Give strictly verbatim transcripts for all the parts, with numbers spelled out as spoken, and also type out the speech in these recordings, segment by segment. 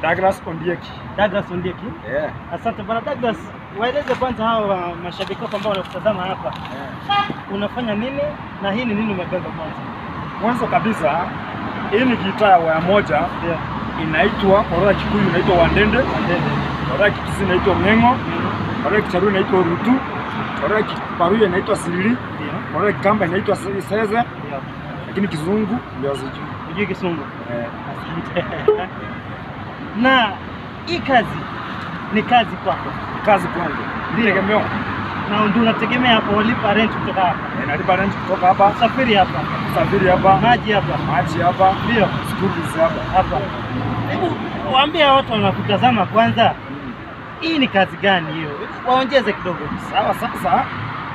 Douglas Ondieki. Douglas Ondieki? Yeah. Asante bwana Douglas. Waeleze kwanza hao mashabiki wako ambao wanakutazama hapa. Yeah. Unafanya nini na hii ni nini umebeba kwanza? Mwanzo kabisa hii ni gitaa ya moja. Yeah. Inaitwa Ora Kikuyu inaitwa Wandende. Wandende. Ora Kikisi inaitwa Ngengo. Ora Kicharu inaitwa Rutu. Ora Kiparuya inaitwa Siri. Yeah. Ora Kikamba inaitwa Seze. Yeah. Lakini Kizungu ndio sijui. Unajui Kizungu? Eh. Asante. Na hii kazi ni kazi kwako? Kazi kwangu. Nitegemea. Na ndio unategemea hapo walipa rent kutoka hapa? Eh, nalipa rent kutoka hapa. Usafiri hapa. Usafiri hapa. Maji hapa. Maji hapa. Ndio. School fees hapa. Hapa. Hebu waambie watu wanakutazama kwanza. Hmm. Hii ni kazi gani hiyo? Waongeze kidogo. Sawa sasa.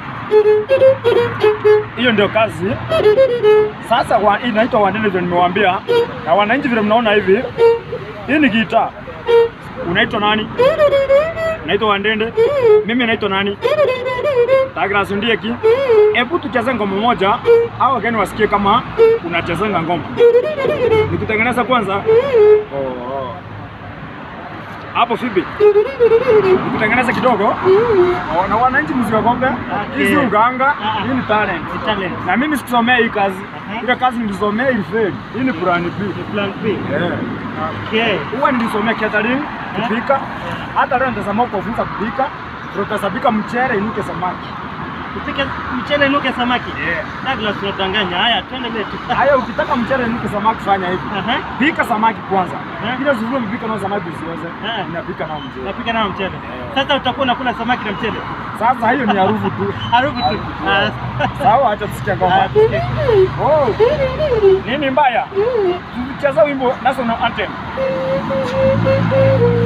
Hiyo ndio kazi. Sasa wa, inaitwa Wandende vile nimewaambia. Na wananchi vile mnaona hivi. Hii ni gitaa. Unaitwa nani? Naitwa Wandende. Mimi naitwa nani? Douglas Ondieki. Hebu tucheze ngoma moja au wageni wasikie kama unacheza ngoma. Nikutengeneza kwanza. Oh. Hapo vipi? Nikutengeneza kidogo. Oh, na wananchi mziki kombe. Hizi uganga, hii ni talent. Ni talent. Na mimi sikusomea hii kazi. Ile kazi nilisomea ilifeli. Hii ni plan B. Ni plan B. Yeah. Okay. Huwa nilisomea catering, kupika. Hata leo nitasema kufunza kupika. Tutasabika mchele inuke samaki. Kupika mchele inuke samaki? Yeah. Douglas unadanganya. Haya, twende letu. Haya, ukitaka mchele inuke samaki fanya hivi. Uh -huh. Pika samaki kwanza. Bila uh -huh. Zuru mpika na samaki usiweze. Uh -huh. Unapika na mchele. Unapika na mchele. Yeah. Sasa utakuwa unakula samaki na mchele. Sasa hiyo ni harufu tu. Harufu tu. Sawa, acha tusikie ngoma. Oh. Nini mbaya? Tucheza wimbo national anthem.